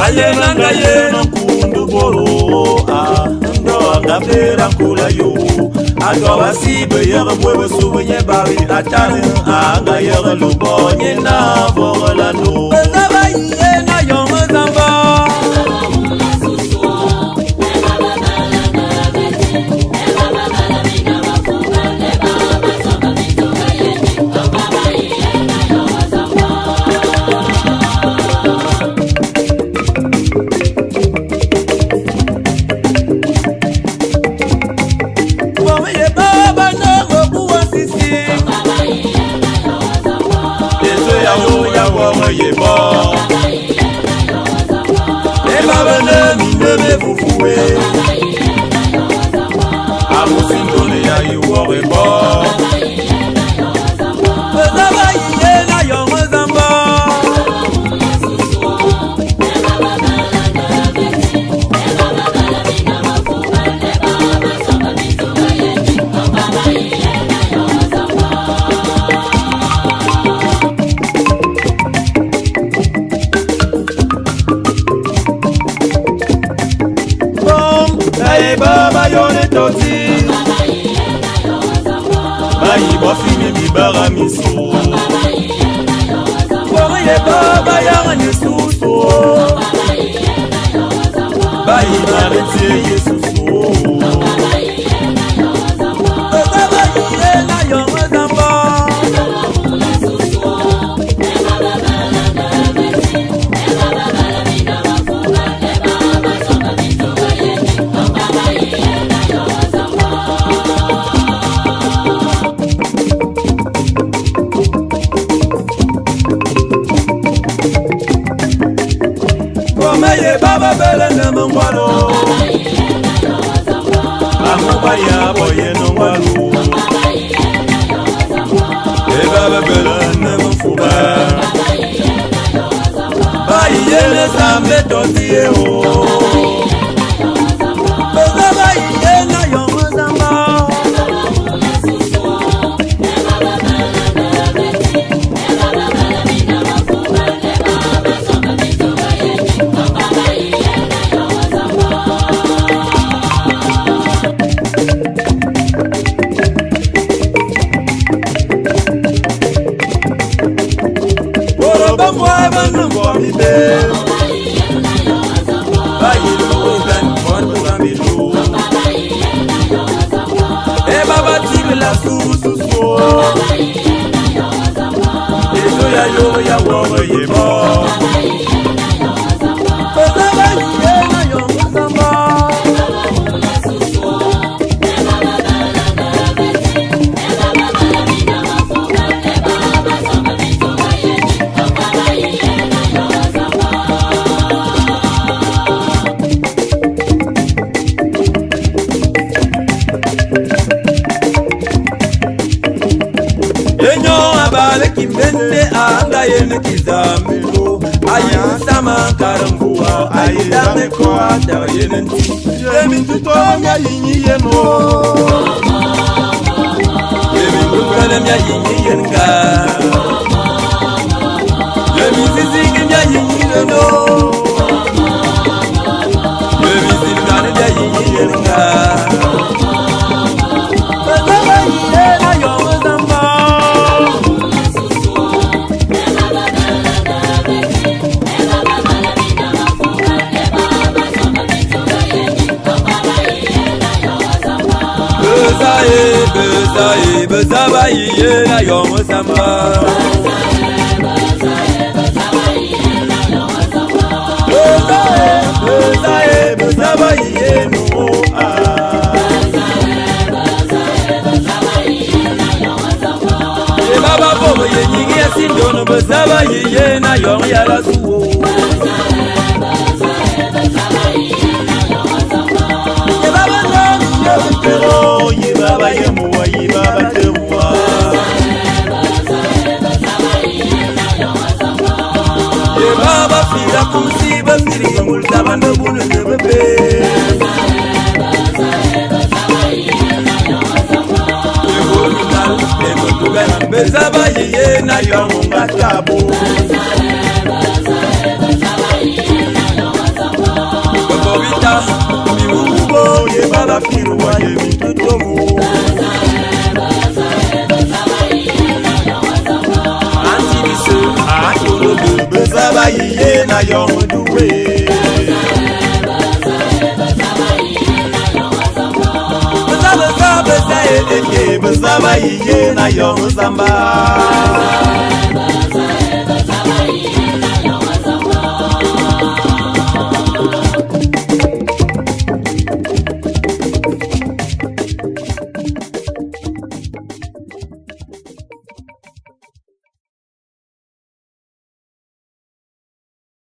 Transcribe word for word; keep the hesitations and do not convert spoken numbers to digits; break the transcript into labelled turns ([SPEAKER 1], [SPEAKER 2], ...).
[SPEAKER 1] Ayena ngayena kundu boro a ndo agafera kula yo agwa wasibe yere bwebe subenye bawi atane aga yere lubonye na vola no bezaba yena yo mazamba Baba yone toti Bayi bofime mi bara miso Koye baba yane suso Bayi nalete yesuso Baba yena yone zamba Ye baba bele na mangwalo Amaba ya boye no ngwalo E baba bele na mfuba Bayi yele sambe totie o Baba bayi yena yo mazamba Yo ya wo ye bo Baba yena yo mazamba Enyo abale kimbende anga yene kizamilo ayi sama karambua ayi dame ko ada yene nti yemi tuto mya yinyi yeno yemi tuto mya yinyi yenga yemi zizigi mya yinyi yeno yemi zizigane mya yinyi yenga Baba yena yo mazamba Bezae, bezae, bezaba iye na yo mazamba Bezae, bezae, bezaba iye no ah Ye baba bobo ye nyingi ya sindono bezaba iye na yo ya la suwo Ye baba no ye pero ye baba ye muwa ye baba te muwa Ye baba fira kusi basiri multa bando bunu bebe Bezaba yeye na yo ngatabu mi ubo ye bala firwa ye mi tutomu anti biso akolo de bezaba ye na yo duwe bezaba bezaba bezaba bezaba ye na yo zamba